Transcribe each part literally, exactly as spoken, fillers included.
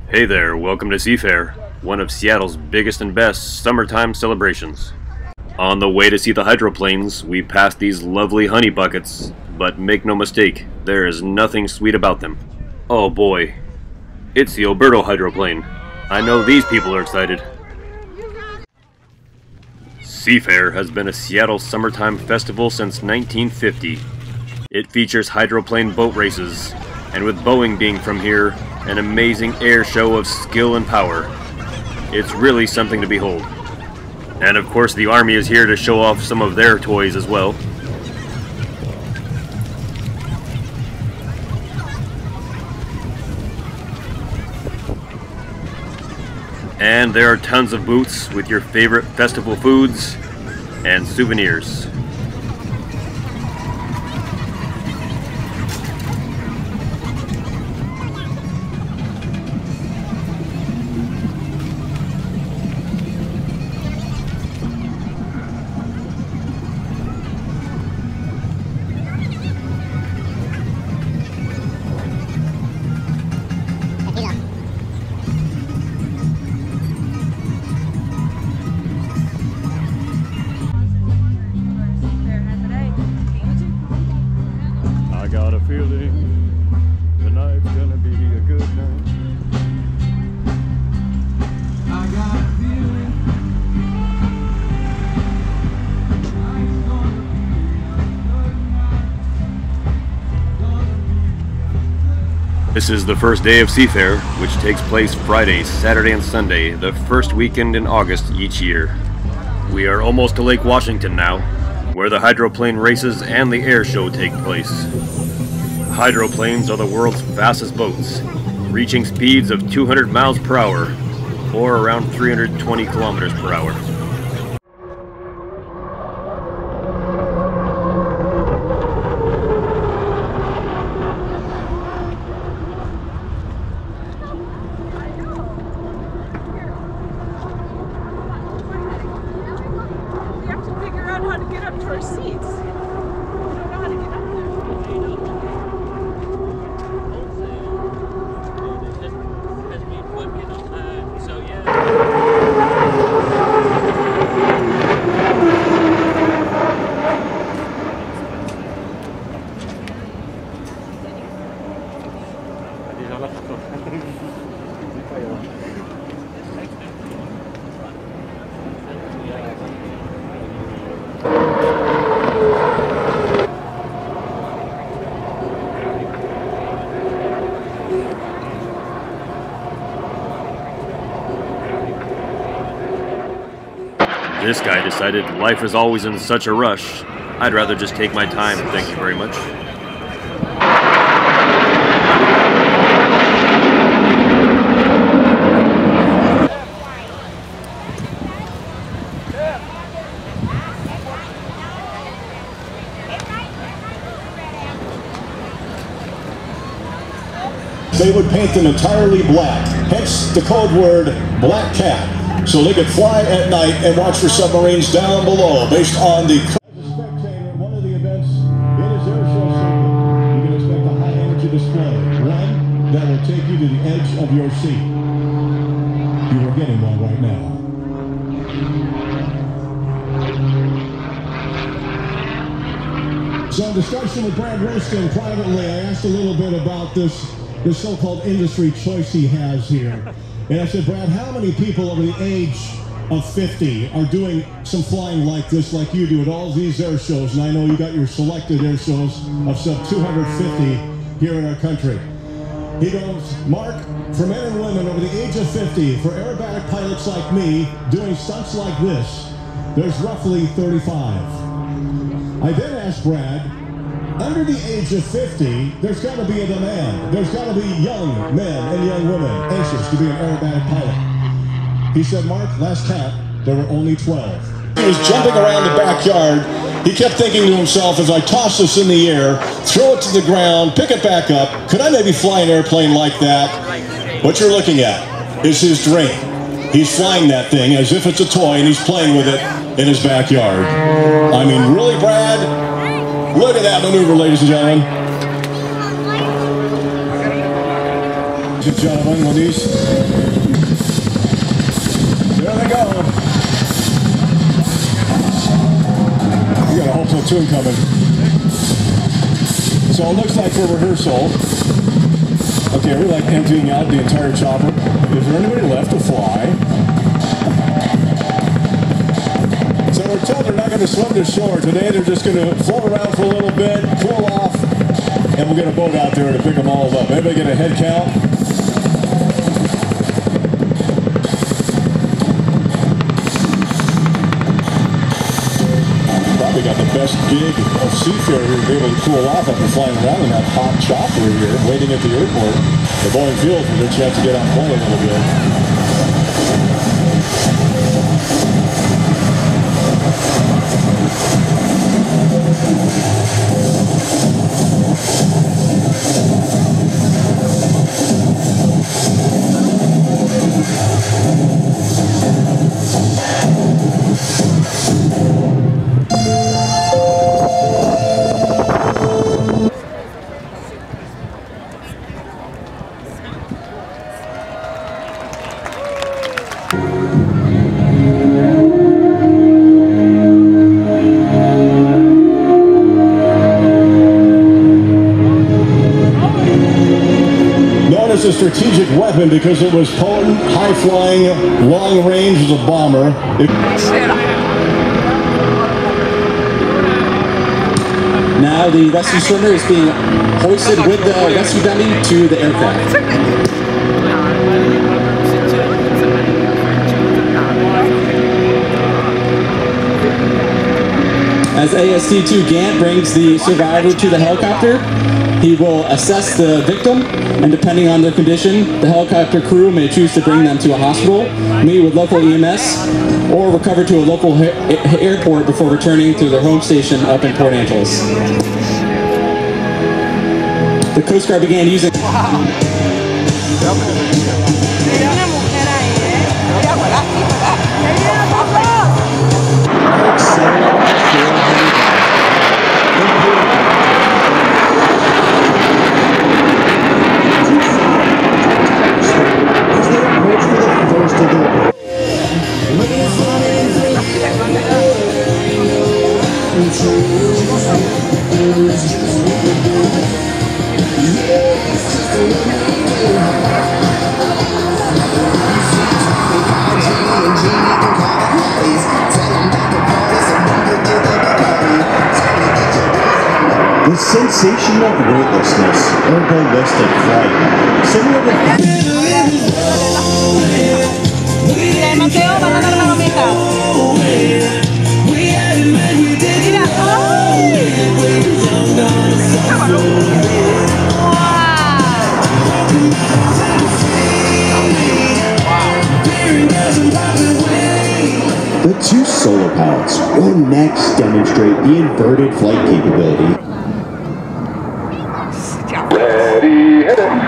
Hey there, welcome to Seafair, one of Seattle's biggest and best summertime celebrations. On the way to see the hydroplanes, we passed these lovely honey buckets, but make no mistake, there is nothing sweet about them. Oh boy, it's the Alberto hydroplane. I know these people are excited. Seafair has been a Seattle summertime festival since nineteen fifty. It features hydroplane boat races, and with Boeing being from here, an amazing air show of skill and power. It's really something to behold. And of course the Army is here to show off some of their toys as well. And there are tons of booths with your favorite festival foods and souvenirs. I got a feeling tonight's gonna be a good night. I got a feeling tonight's gonna be a good night. This is the first day of Seafair, which takes place Friday, Saturday, and Sunday, the first weekend in August each year. We are almost to Lake Washington now, where the hydroplane races and the air show take place. Hydroplanes are the world's fastest boats, reaching speeds of two hundred miles per hour, or around three hundred twenty kilometers per hour. We have to figure out how to get up to our seats. We don't know how to get up there. This guy decided life is always in such a rush. I'd rather just take my time, thank you very much. They would paint them entirely black, hence the code word Black Cat, so they could fly at night and watch for submarines down below based on the... As a spectator, one of the events in his air show circuit, you can expect a high energy display, one that will take you to the edge of your seat. You are getting one right now. So in discussion with Brad Wursten privately, I asked a little bit about this the so-called industry choice he has here. And I said, Brad, how many people over the age of fifty are doing some flying like this, like you do at all these air shows? And I know you got your selected air shows of some two hundred fifty here in our country. He goes, Mark, for men and women over the age of fifty, for aerobatic pilots like me, doing stunts like this, there's roughly thirty-five. I then asked Brad, under the age of fifty, there's got to be a demand. There's got to be young men and young women anxious to be an aerobatic pilot. He said, Mark, last count, there were only twelve. He was jumping around the backyard. He kept thinking to himself, as I toss this in the air, throw it to the ground, pick it back up, could I maybe fly an airplane like that? What you're looking at is his dream. He's flying that thing as if it's a toy, and he's playing with it in his backyard. I mean, really, Brad? Look at that maneuver, ladies and gentlemen. Good gentlemen, with these. There they go. We got a whole platoon coming. So it looks like for rehearsal. Okay, we're like emptying out the entire chopper. Is there anybody left to fly? So we're told they're not going to swim to shore. Today they're just going to float around for a little bit, cool off, and we'll get a boat out there to pick them all up. Everybody get a head count? Probably got the best gig of Seafair here to be able to cool off after flying around in that hot chopper here, waiting at the airport. The Boeing field for their chance to get on plane a little bit. A strategic weapon because it was potent, high-flying, long range as a bomber. It now the rescue swimmer is being hoisted with the rescue dummy to the aircraft. As A S D two Gant brings the survivor to the helicopter, he will assess the victim, and depending on their condition, the helicopter crew may choose to bring them to a hospital, meet with local E M S, or recover to a local airport before returning to their home station up in Port Angeles. The Coast Guard began using... The sensation of weightlessness or ballistic flight. Similar to... The two solo pilots will next demonstrate the inverted flight capability. Ready, hit it.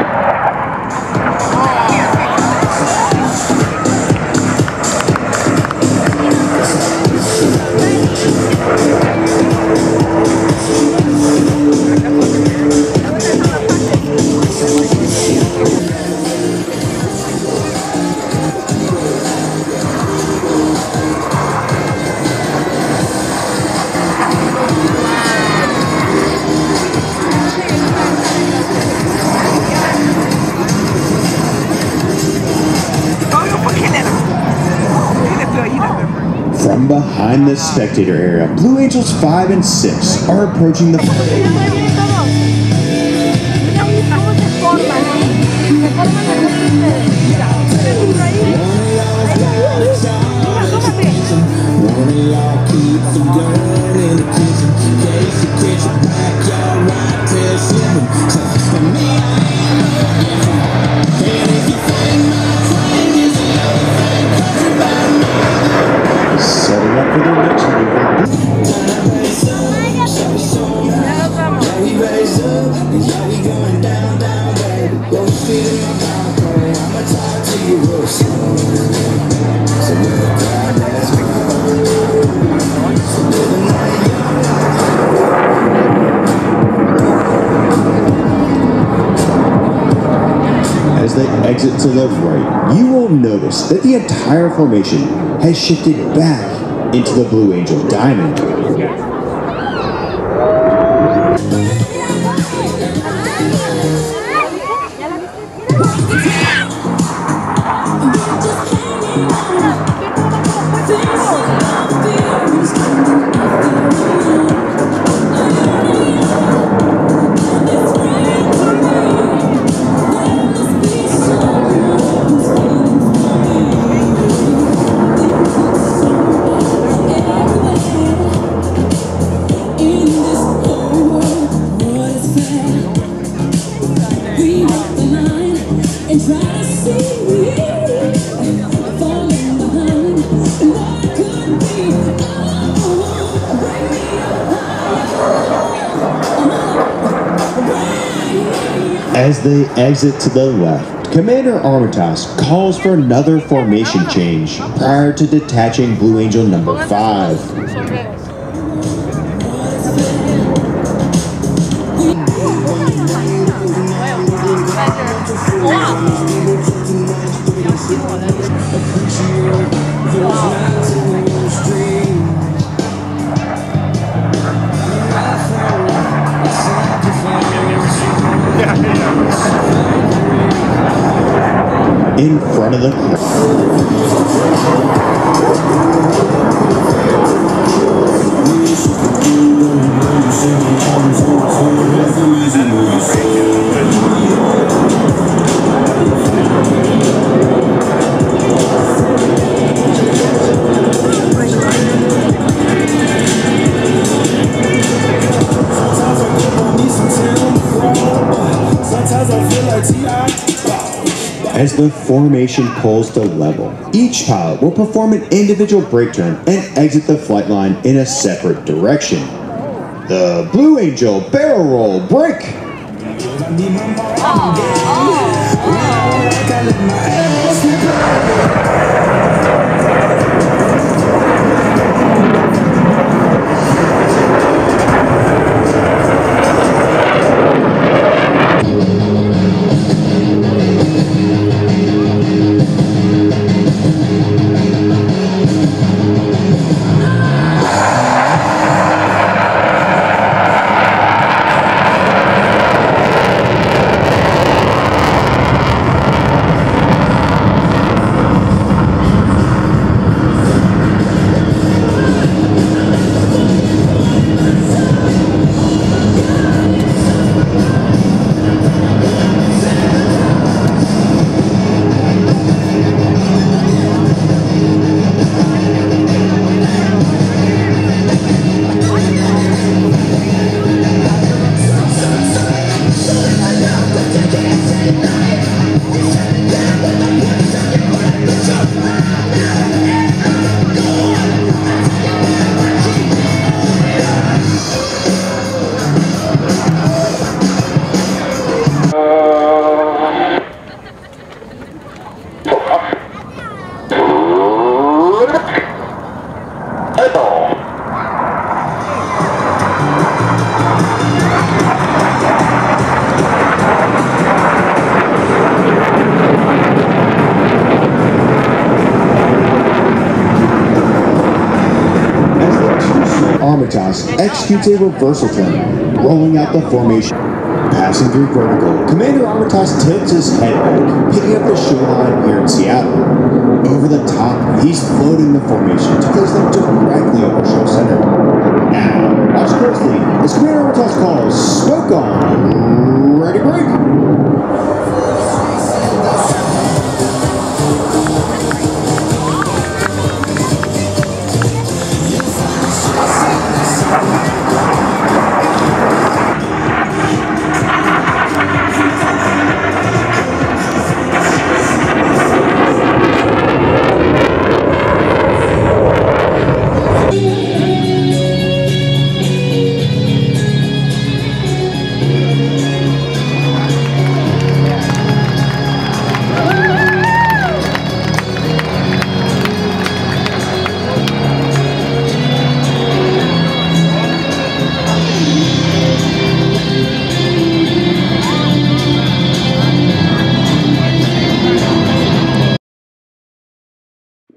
From behind the spectator area, Blue Angels five and six are approaching the... Setting up for their next maneuver. to the right, you will notice that the entire formation has shifted back into the Blue Angel diamond. As they exit to the left, Commander Armitage calls for another formation change prior to detaching Blue Angel number five. In front of the As the formation pulls to level, each pilot will perform an individual brake turn and exit the flight line in a separate direction. The Blue Angel barrel roll brake. Oh, oh, Armitage executes a reversal turn, rolling out the formation. Passing through vertical, Commander Armitage tilts his head back, picking up the shoreline here in Seattle. Over the top, he's floating the formation to place them directly over show center. Now, watch closely as Commander Armitage calls smoke on, ready break.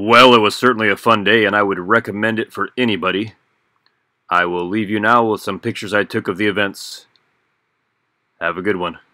Well, it was certainly a fun day, and I would recommend it for anybody. I will leave you now with some pictures I took of the events. Have a good one.